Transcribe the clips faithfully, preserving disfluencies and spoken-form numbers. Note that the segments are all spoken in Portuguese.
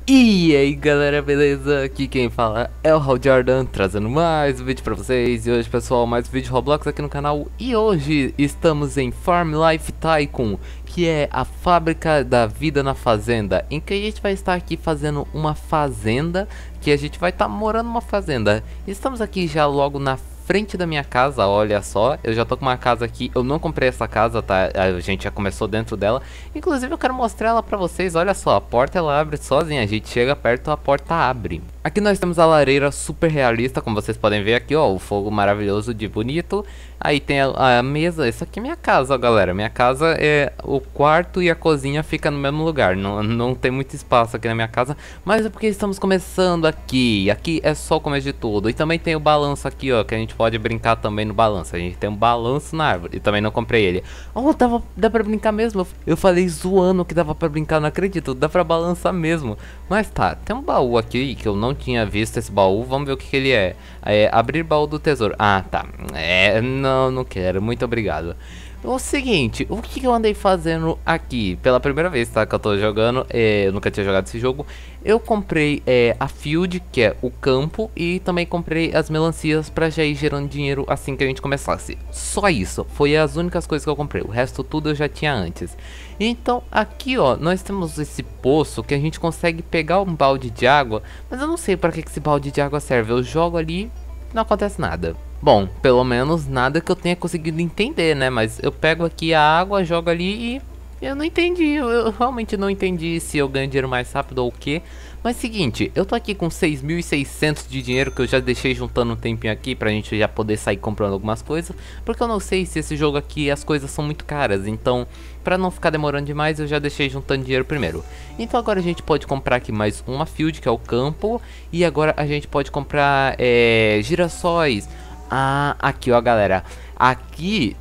E aí galera, beleza? Aqui quem fala é o Hal Jordan, trazendo mais um vídeo pra vocês. E hoje pessoal, mais um vídeo de Roblox aqui no canal. E hoje estamos em Farm Life Tycoon, que é a fábrica da vida na fazenda, em que a gente vai estar aqui fazendo uma fazenda, que a gente vai estar morando numa fazenda. Estamos aqui já logo na frente da minha casa, olha só, eu já tô com uma casa aqui, eu não comprei essa casa, tá, a gente já começou dentro dela, inclusive eu quero mostrar ela pra vocês, olha só, a porta ela abre sozinha, a gente chega perto, a porta abre. Aqui nós temos a lareira super realista, como vocês podem ver aqui, ó, o fogo maravilhoso de bonito. Aí tem a, a mesa, isso aqui é minha casa, ó, galera, minha casa é, o quarto e a cozinha fica no mesmo lugar, não, não tem muito espaço aqui na minha casa, mas é porque estamos começando aqui, aqui é só o começo de tudo. E também tem o balanço aqui, ó, que a gente pode brincar também no balanço, a gente tem um balanço na árvore, e também não comprei ele. Oh, dava, dá pra brincar mesmo, eu, eu falei zoando que dava pra brincar, não acredito, dá pra balançar mesmo. Mas tá, tem um baú aqui que eu não tinha visto esse baú, vamos ver o que, que ele é. É abrir baú do tesouro. Ah, tá. É, não, não quero, muito obrigado. O seguinte, o que, que eu andei fazendo aqui pela primeira vez, tá, que eu tô jogando, é, eu nunca tinha jogado esse jogo. Eu comprei é, a field, que é o campo, e também comprei as melancias pra já ir gerando dinheiro assim que a gente começasse. Só isso, foi as únicas coisas que eu comprei, o resto tudo eu já tinha antes. Então aqui ó, nós temos esse poço que a gente consegue pegar um balde de água, mas eu não sei para que esse balde de água serve, eu jogo ali, não acontece nada. Bom, pelo menos nada que eu tenha conseguido entender, né? Mas eu pego aqui a água, jogo ali e eu não entendi. Eu, eu realmente não entendi se eu ganho dinheiro mais rápido ou o que. Mas seguinte, eu tô aqui com seis mil e seiscentos de dinheiro que eu já deixei juntando um tempinho aqui pra gente já poder sair comprando algumas coisas. Porque eu não sei se esse jogo aqui as coisas são muito caras. Então, pra não ficar demorando demais, eu já deixei juntando dinheiro primeiro. Então agora a gente pode comprar aqui mais uma field, que é o campo. E agora a gente pode comprar é, girassóis. Ah, aqui ó galera, aqui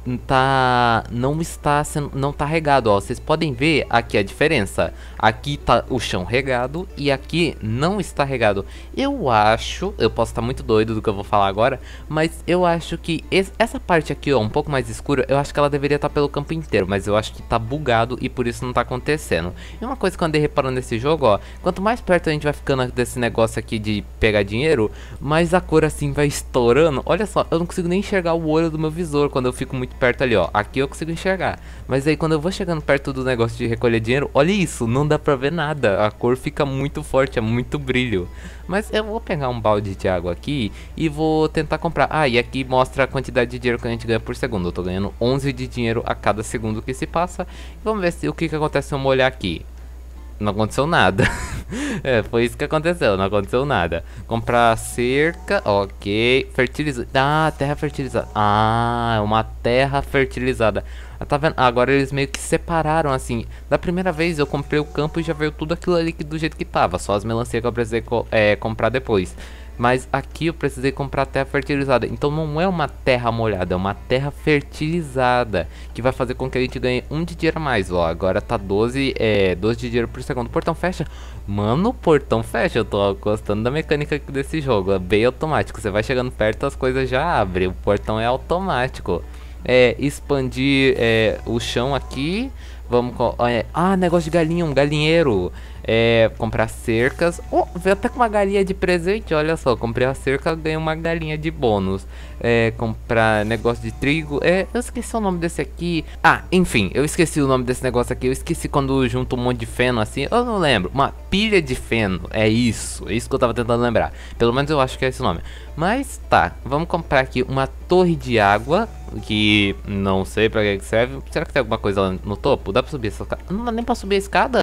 tá, não está sendo, não tá regado ó, vocês podem ver aqui a diferença, aqui tá o chão regado e aqui não está regado. Eu acho, eu posso estar muito doido do que eu vou falar agora, mas eu acho que esse, essa parte aqui ó, um pouco mais escura, eu acho que ela deveria estar pelo campo inteiro, mas eu acho que tá bugado e por isso não tá acontecendo. E uma coisa que eu andei reparando nesse jogo ó, quanto mais perto a gente vai ficando desse negócio aqui de pegar dinheiro, mais a cor assim vai estourando, olha só. Eu não consigo nem enxergar o olho do meu visor quando eu fico muito perto ali, ó. Aqui eu consigo enxergar. Mas aí quando eu vou chegando perto do negócio de recolher dinheiro, olha isso, não dá pra ver nada. A cor fica muito forte, é muito brilho. Mas eu vou pegar um balde de água aqui e vou tentar comprar. Ah, e aqui mostra a quantidade de dinheiro que a gente ganha por segundo. Eu tô ganhando onze de dinheiro a cada segundo que se passa. Vamos ver se, o que, que acontece se eu molhar aqui. Não aconteceu nada. É, foi isso que aconteceu, não aconteceu nada. Comprar cerca, ok. Fertilizar, ah, terra fertilizada. Ah, é uma terra fertilizada. Ah, tá vendo? Agora eles meio que separaram assim. Da primeira vez eu comprei o campo e já veio tudo aquilo ali do jeito que tava. Só as melancias que eu precisei co é, comprar depois. Mas aqui eu precisei comprar terra fertilizada. Então não é uma terra molhada, é uma terra fertilizada, que vai fazer com que a gente ganhe um de dinheiro a mais. Ó, agora tá doze, é, doze de dinheiro por segundo. O portão fecha. Mano, o portão fecha. Eu tô gostando da mecânica desse jogo. É bem automático. Você vai chegando perto, as coisas já abrem. O portão é automático. É, expandir é, o chão aqui. Vamos, é, ah, negócio de galinha, um galinheiro. É, comprar cercas. Oh, veio até com uma galinha de presente. Olha só, comprei a cerca, ganhei uma galinha de bônus. É, comprar negócio de trigo. É, eu esqueci o nome desse aqui. Ah, enfim, eu esqueci o nome desse negócio aqui. Eu esqueci quando junto um monte de feno assim. Eu não lembro. Uma pilha de feno. É isso. É isso que eu tava tentando lembrar. Pelo menos eu acho que é esse o nome. Mas tá, vamos comprar aqui uma torre de água, que não sei pra que serve. Será que tem alguma coisa lá no topo? Dá pra subir essa escada? Não dá nem pra subir a escada.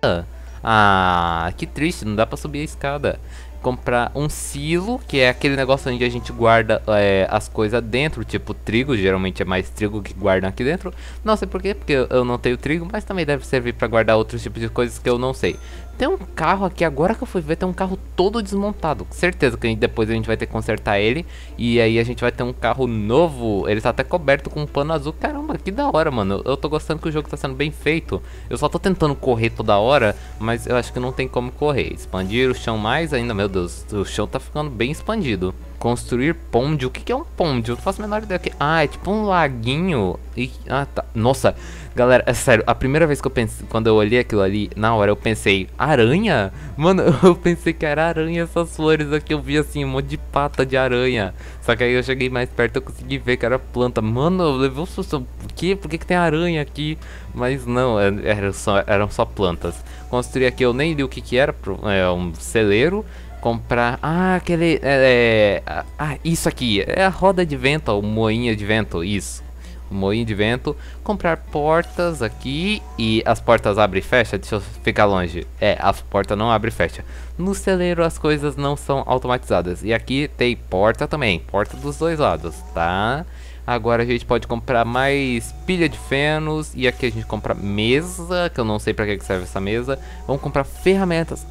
Ah, que triste, não dá pra subir a escada. Comprar um silo, que é aquele negócio onde a gente guarda é, as coisas dentro, tipo trigo, geralmente é mais trigo que guardam aqui dentro. Não sei porquê, porque eu não tenho trigo, mas também deve servir pra guardar outros tipos de coisas que eu não sei. Tem um carro aqui, agora que eu fui ver, tem um carro todo desmontado. Certeza que a gente, depois a gente vai ter que consertar ele. E aí a gente vai ter um carro novo. Ele tá até coberto com um pano azul. Caramba, que da hora, mano. Eu tô gostando que o jogo tá sendo bem feito. Eu só tô tentando correr toda hora, mas eu acho que não tem como correr. Expandir o chão mais ainda, meu Deus. O chão tá ficando bem expandido. Construir ponte. O que, que é um ponte? Eu não faço a menor ideia. Que... Ah, é tipo um laguinho. E... Ah, tá. Nossa, galera, é sério. A primeira vez que eu pensei, quando eu olhei aquilo ali, na hora eu pensei, aranha? Mano, eu pensei que era aranha essas flores aqui. Eu vi assim, um monte de pata de aranha. Só que aí eu cheguei mais perto, eu consegui ver que era planta. Mano, eu levei um susto. Por quê? Por que, que tem aranha aqui? Mas não, eram só, eram só plantas. Construir aqui, eu nem li o que que era. É um celeiro. Comprar... Ah, aquele... É, é, ah, isso aqui. É a roda de vento, o moinho de vento. Isso. O moinho de vento. Comprar portas aqui. E as portas abrem e fecham. Deixa eu ficar longe. É, a porta não abre e fecha. No celeiro as coisas não são automatizadas. E aqui tem porta também. Porta dos dois lados, tá? Agora a gente pode comprar mais pilha de fenos. E aqui a gente compra mesa, que eu não sei pra que serve essa mesa. Vamos comprar ferramentas.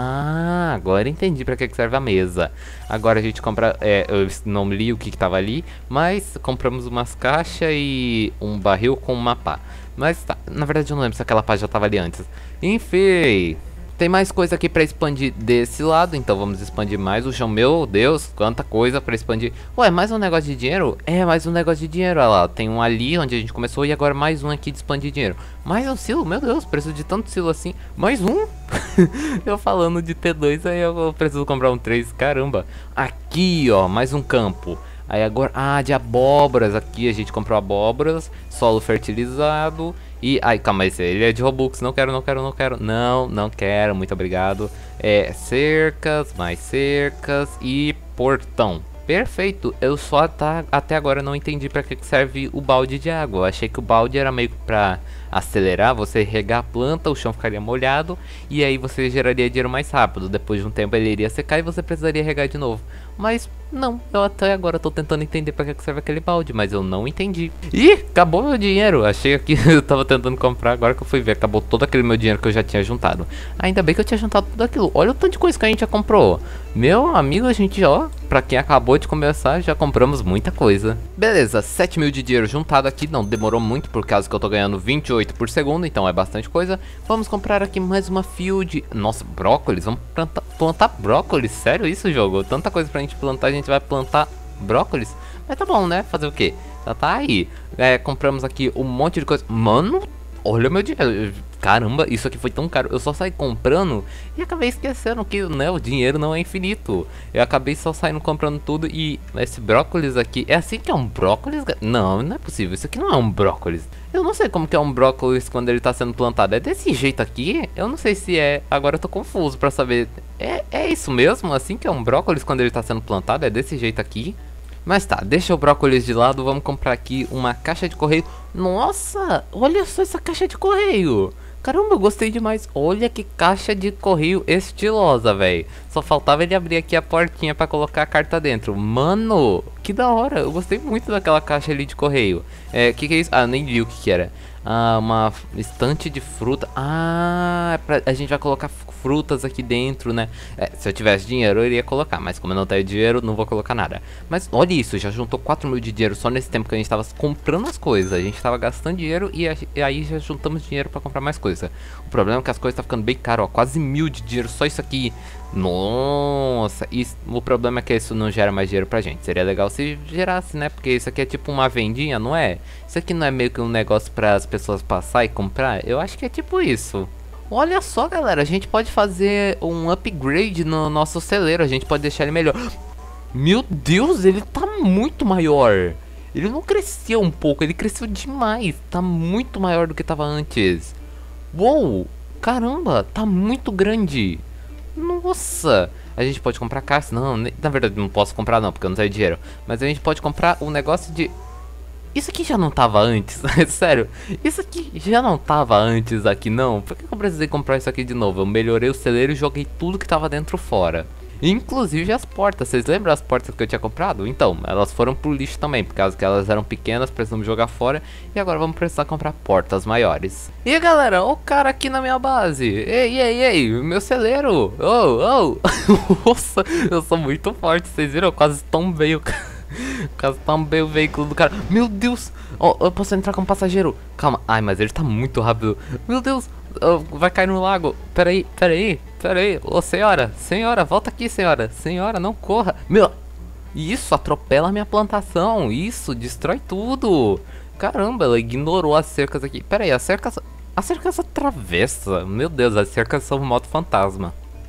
Ah, agora entendi pra que serve a mesa. Agora a gente compra, é, eu não li o que, que tava ali, mas compramos umas caixas e um barril com uma pá. Mas tá, na verdade eu não lembro se aquela pá já tava ali antes. Enfim... Tem mais coisa aqui pra expandir desse lado, então vamos expandir mais o chão. Meu Deus, quanta coisa pra expandir. Ué, mais um negócio de dinheiro? É, mais um negócio de dinheiro, olha lá. Tem um ali onde a gente começou e agora mais um aqui de expandir dinheiro. Mais um silo? Meu Deus, preciso de tanto silo assim. Mais um? Eu falando de T dois, aí eu preciso comprar um três, caramba. Aqui, ó, mais um campo. Aí agora, ah, de abóboras. Aqui a gente comprou abóboras, solo fertilizado. E, ai, calma, esse ele é de Robux, não quero, não quero, não quero. Não, não quero, muito obrigado. É, cercas, mais cercas e portão. Perfeito, eu só tá, até agora não entendi pra que serve o balde de água. Eu achei que o balde era meio que pra acelerar, você regar a planta, o chão ficaria molhado. E aí você geraria dinheiro mais rápido. Depois de um tempo ele iria secar e você precisaria regar de novo. Mas não, eu até agora tô tentando entender pra que serve aquele balde, mas eu não entendi. Ih, acabou meu dinheiro. Achei que eu tava tentando comprar, agora que eu fui ver, acabou todo aquele meu dinheiro que eu já tinha juntado. Ainda bem que eu tinha juntado tudo aquilo. Olha o tanto de coisa que a gente já comprou. Meu amigo, a gente, ó, pra quem acabou de começar, já compramos muita coisa. Beleza, sete mil de dinheiro juntado aqui, não demorou muito, por causa que eu tô ganhando vinte e oito por segundo, então é bastante coisa. Vamos comprar aqui mais uma field. Nossa, brócolis, vamos plantar, plantar brócolis, sério isso, jogo? Tanta coisa pra gente plantar, a gente vai plantar brócolis. Mas tá bom, né? Fazer o quê? Já tá aí. É, compramos aqui um monte de coisa. Mano, olha o meu dinheiro. Caramba, isso aqui foi tão caro. Eu só saí comprando e acabei esquecendo que, né, o dinheiro não é infinito. Eu acabei só saindo comprando tudo. E esse brócolis aqui, é assim que é um brócolis? Não, não é possível, isso aqui não é um brócolis. Eu não sei como que é um brócolis quando ele tá sendo plantado. É desse jeito aqui? Eu não sei se é. Agora eu tô confuso pra saber. É, é isso mesmo? Assim que é um brócolis quando ele tá sendo plantado? É desse jeito aqui? Mas tá, deixa o brócolis de lado, vamos comprar aqui uma caixa de correio. Nossa, olha só essa caixa de correio. Caramba, eu gostei demais. Olha que caixa de correio estilosa, velho. Só faltava ele abrir aqui a portinha pra colocar a carta dentro. Mano, que da hora. Eu gostei muito daquela caixa ali de correio. É, que que é isso? Ah, eu nem vi o que que era. Ah, uma estante de fruta. Ah, é pra, a gente vai colocar frutas aqui dentro, né? É, se eu tivesse dinheiro eu iria colocar, mas como eu não tenho dinheiro, não vou colocar nada. Mas olha isso, já juntou quatro mil de dinheiro só nesse tempo que a gente tava comprando as coisas. A gente tava gastando dinheiro e, a, e aí já juntamos dinheiro pra comprar mais coisa. O problema é que as coisas tá ficando bem caro, ó, quase mil de dinheiro, só isso aqui. Nossa, isso, o problema é que isso não gera mais dinheiro pra gente. Seria legal se gerasse, né? Porque isso aqui é tipo uma vendinha, não é? Isso aqui não é meio que um negócio para as pessoas passar e comprar? Eu acho que é tipo isso. Olha só, galera, a gente pode fazer um upgrade no nosso celeiro. A gente pode deixar ele melhor. Meu Deus, ele tá muito maior. Ele não cresceu um pouco, ele cresceu demais. Tá muito maior do que tava antes. Uou, caramba, tá muito grande. Nossa, a gente pode comprar caça. Não, na verdade não posso comprar não, porque eu não tenho dinheiro. Mas a gente pode comprar um negócio de... Isso aqui já não tava antes, sério. Isso aqui já não tava antes aqui, não. Por que eu precisei comprar isso aqui de novo? Eu melhorei o celeiro e joguei tudo que tava dentro fora. Inclusive as portas, vocês lembram as portas que eu tinha comprado? Então, elas foram pro lixo também, por causa que elas eram pequenas, precisamos jogar fora. E agora vamos precisar comprar portas maiores. E galera, o cara aqui na minha base. Ei, ei, ei, meu celeiro. Oh, oh. Nossa, eu sou muito forte, vocês viram? Eu quase tombei o cara. Quase tombei o veículo do cara. Meu Deus, oh, eu posso entrar como passageiro. Calma, ai, mas ele tá muito rápido. Meu Deus, oh, vai cair no lago. Peraí, peraí, peraí. Ô, senhora, senhora, volta aqui, senhora. Senhora, não corra. Meu, Isso, atropela a minha plantação. Isso, destrói tudo. Caramba, ela ignorou as cercas aqui. Pera aí, as cercas... As cercas atravessa. Meu Deus, as cercas são moto fantasma.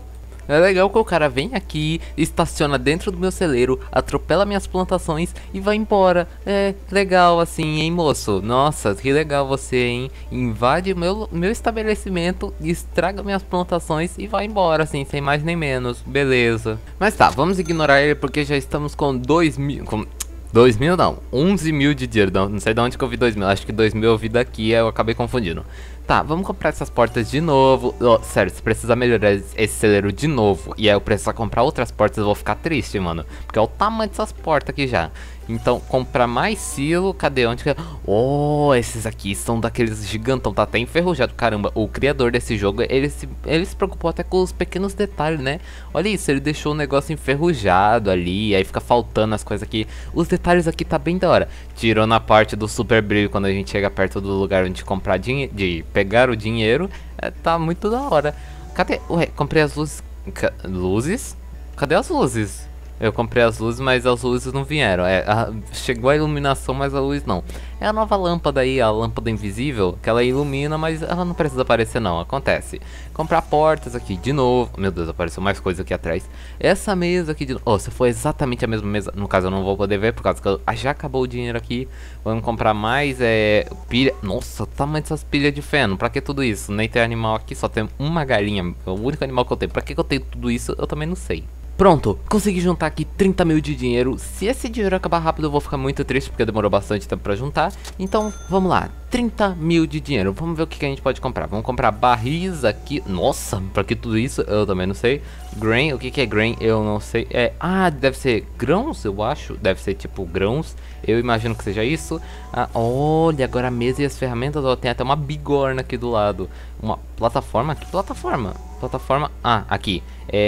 É legal que o cara vem aqui, estaciona dentro do meu celeiro, atropela minhas plantações e vai embora. É legal assim, hein, moço? Nossa, que legal você, hein? Invade meu, meu estabelecimento, estraga minhas plantações e vai embora, assim, sem mais nem menos. Beleza. Mas tá, vamos ignorar ele porque já estamos com dois mil... Com... dois mil não, onze mil de dinheiro, não, não sei de onde que eu vi dois mil, acho que dois mil eu vi daqui, eu acabei confundindo. Tá, vamos comprar essas portas de novo. Oh, sério, se precisar melhorar esse celeiro de novo e aí eu precisar comprar outras portas, eu vou ficar triste, mano. Porque é o tamanho dessas portas aqui já. Então, comprar mais silo, cadê? Onde que é? Oh, esses aqui são daqueles gigantão, tá até enferrujado. Caramba, o criador desse jogo, ele se, ele se preocupou até com os pequenos detalhes, né? Olha isso, ele deixou o negócio enferrujado ali, aí fica faltando as coisas aqui. Os detalhes aqui tá bem da hora. Tirou na parte do super brilho quando a gente chega perto do lugar onde comprar dinheiro, de pegar o dinheiro, é, tá muito da hora. Cadê? Ué, comprei as luzes. Ca luzes? Cadê as luzes? Eu comprei as luzes, mas as luzes não vieram. É, a, chegou a iluminação, mas a luz não. É a nova lâmpada aí, a lâmpada invisível, que ela ilumina, mas ela não precisa aparecer não, acontece. Comprar portas aqui de novo. Meu Deus, apareceu mais coisa aqui atrás. Essa mesa aqui de novo. Oh, se for exatamente a mesma mesa, no caso eu não vou poder ver, por causa que eu, ah, já acabou o dinheiro aqui. Vamos comprar mais, é... pilha. Nossa, o tamanho dessas pilhas de feno. Pra que tudo isso? Nem tem animal aqui, só tem uma galinha. É o único animal que eu tenho. Pra que eu tenho tudo isso, eu também não sei. Pronto, consegui juntar aqui trinta mil de dinheiro. Se esse dinheiro acabar rápido eu vou ficar muito triste porque demorou bastante tempo pra juntar. Então vamos lá, trinta mil de dinheiro. Vamos ver o que, que a gente pode comprar. Vamos comprar barris aqui. Nossa, pra que tudo isso? Eu também não sei. Grain, o que, que é grain? Eu não sei. É, ah, deve ser grãos, eu acho. Deve ser tipo grãos. Eu imagino que seja isso. Ah, olha, agora a mesa e as ferramentas. Ó, tem até uma bigorna aqui do lado. Uma plataforma? Que plataforma? Plataforma. Ah, aqui.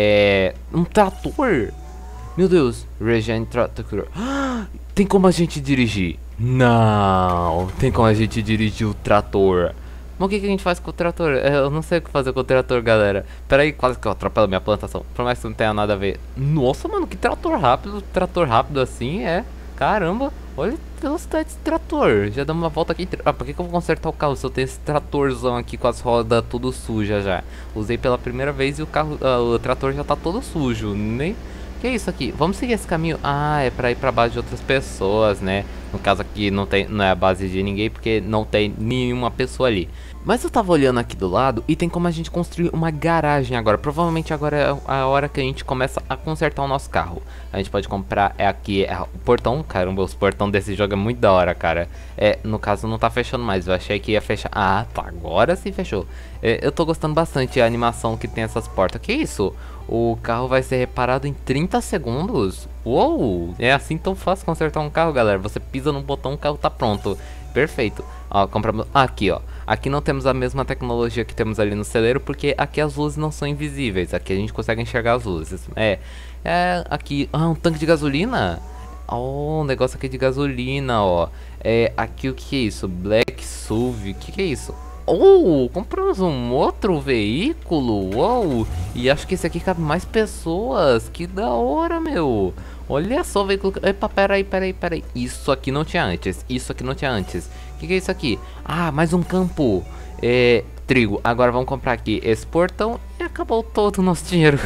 É. Um trator. Meu Deus. Regen Trator. Tem como a gente dirigir? Não. Tem como a gente dirigir o trator. Mas o que, que a gente faz com o trator? Eu não sei o que fazer com o trator, galera. Pera aí, quase que eu atropelo minha plantação. Por mais que não tenha nada a ver. Nossa, mano, que trator rápido. Trator rápido assim, é. Caramba. Olha a velocidade desse trator. Já dá uma volta aqui. Ah, por que, que eu vou consertar o carro se eu tenho esse tratorzão aqui com as rodas tudo sujas já? Usei pela primeira vez e o carro, uh, o trator já tá todo sujo. Nem... Que é isso aqui? Vamos seguir esse caminho? Ah, é pra ir pra base de outras pessoas, né? No caso aqui não, tem, não é a base de ninguém porque não tem nenhuma pessoa ali. Mas eu tava olhando aqui do lado e tem como a gente construir uma garagem agora. Provavelmente agora é a hora que a gente começa a consertar o nosso carro. A gente pode comprar, é aqui, é o portão. Caramba, os portão desse jogo é muito da hora, cara. É, no caso não tá fechando mais, eu achei que ia fechar. Ah, tá, agora sim fechou. É, eu tô gostando bastante da animação que tem essas portas. Que isso? O carro vai ser reparado em trinta segundos? Uou, é assim tão fácil consertar um carro, galera. Você pisa no botão, o carro tá pronto. Perfeito. Ó, compramos... Ah, aqui, ó. Aqui não temos a mesma tecnologia que temos ali no celeiro, porque aqui as luzes não são invisíveis. Aqui a gente consegue enxergar as luzes. É, é aqui... Ah, um tanque de gasolina? Oh, um negócio aqui de gasolina, ó. É, aqui o que é isso? Black S U V, o que, que é isso? Oh, compramos um outro veículo, uou. E acho que esse aqui cabe mais pessoas. Que da hora, meu. Olha só o veículo. Epa, peraí, peraí, peraí. Isso aqui não tinha antes. Isso aqui não tinha antes. O que, que é isso aqui? Ah, mais um campo. É, trigo. Agora vamos comprar aqui esse portão. E acabou todo o nosso dinheiro.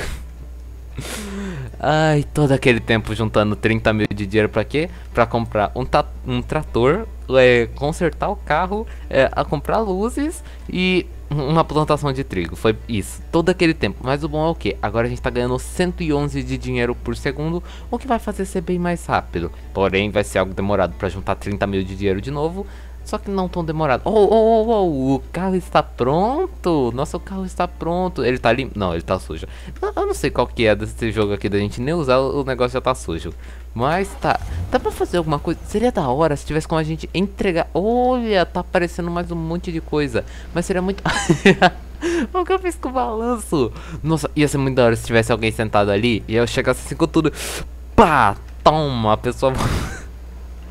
Ai, todo aquele tempo juntando trinta mil de dinheiro pra quê? Pra comprar um, um trator, é, consertar o carro, é, a comprar luzes e uma plantação de trigo. Foi isso, todo aquele tempo. Mas o bom é o que? Agora a gente tá ganhando cento e onze de dinheiro por segundo, o que vai fazer ser bem mais rápido. Porém, vai ser algo demorado pra juntar trinta mil de dinheiro de novo. Só que não tão demorado. Oh, oh, oh, oh, o carro está pronto. Nossa, o carro está pronto. Ele tá limpo? Não, ele tá sujo. Eu não sei qual que é desse jogo aqui da gente nem usar, o negócio já tá sujo. Mas tá. Dá pra fazer alguma coisa? Seria da hora se tivesse como a gente entregar. Olha, tá aparecendo mais um monte de coisa. Mas seria muito... O que eu fiz com o balanço? Nossa, ia ser muito da hora se tivesse alguém sentado ali e eu chegasse assim com tudo. Pá, toma, a pessoa...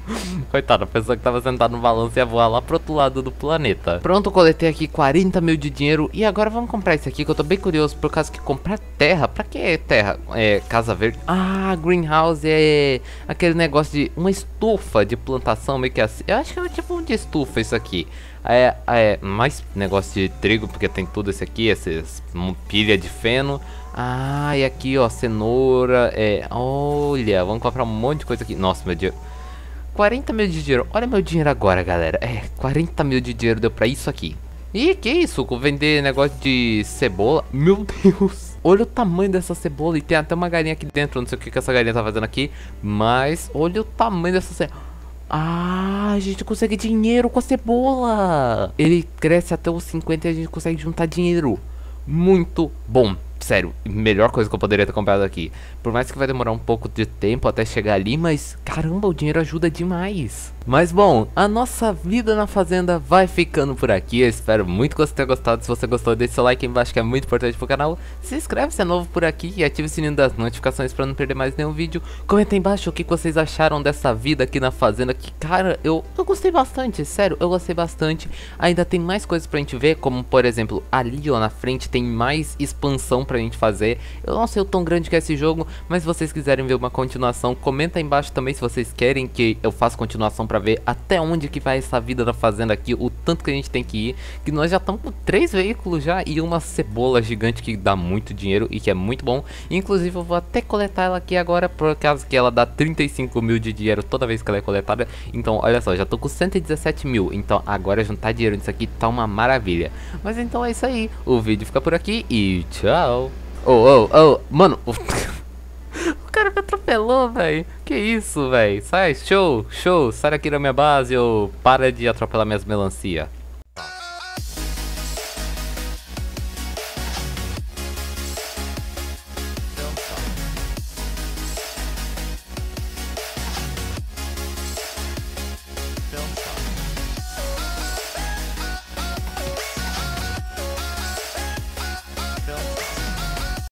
Coitada, a pessoa que tava sentada no balanço ia voar lá pro outro lado do planeta. Pronto, coletei aqui quarenta mil de dinheiro. E agora vamos comprar esse aqui, que eu tô bem curioso. Por causa que comprar terra, pra que terra? É, casa verde. Ah, greenhouse é aquele negócio de uma estufa de plantação, meio que assim. Eu acho que é tipo de estufa isso aqui. É, é mais negócio de trigo, porque tem tudo esse aqui, essas pilha de feno. Ah, e aqui ó, cenoura. É, olha, vamos comprar um monte de coisa aqui. Nossa, meu Deus, quarenta mil de dinheiro. Olha meu dinheiro agora, galera. É, quarenta mil de dinheiro deu pra isso aqui. Ih, que isso? Com vender negócio de cebola. Meu Deus. Olha o tamanho dessa cebola. E tem até uma galinha aqui dentro. Não sei o que, que essa galinha tá fazendo aqui. Mas olha o tamanho dessa cebola. Ah, a gente consegue dinheiro com a cebola. Ele cresce até os cinquenta e a gente consegue juntar dinheiro. Muito bom. Sério, melhor coisa que eu poderia ter comprado aqui. Por mais que vai demorar um pouco de tempo até chegar ali, mas caramba, o dinheiro ajuda demais. Mas bom, a nossa vida na fazenda vai ficando por aqui. Eu espero muito que você tenha gostado. Se você gostou, deixe seu like aí embaixo, que é muito importante pro canal. Se inscreve se é novo por aqui e ative o sininho das notificações pra não perder mais nenhum vídeo. Comenta aí embaixo o que vocês acharam dessa vida aqui na fazenda, que cara, eu, eu gostei bastante, sério, eu gostei bastante. Ainda tem mais coisas pra gente ver, como por exemplo, ali ó na frente tem mais expansão pra gente fazer. Eu não sei o tão grande que é esse jogo, mas se vocês quiserem ver uma continuação, comenta aí embaixo também se vocês querem que eu faça continuação pra ver até onde que vai essa vida da fazenda aqui, o tanto que a gente tem que ir, que nós já estamos com três veículos já e uma cebola gigante que dá muito dinheiro e que é muito bom. Inclusive eu vou até coletar ela aqui agora, por causa que ela dá trinta e cinco mil de dinheiro toda vez que ela é coletada. Então olha só, já tô com cento e dezessete mil, então agora juntar dinheiro nisso aqui tá uma maravilha. Mas então é isso aí, o vídeo fica por aqui e tchau. Oh, oh, oh, mano, o cara me atropelou, velho. Que isso, velho? Sai, show, show, sai daqui da minha base ou para de atropelar minhas melancia.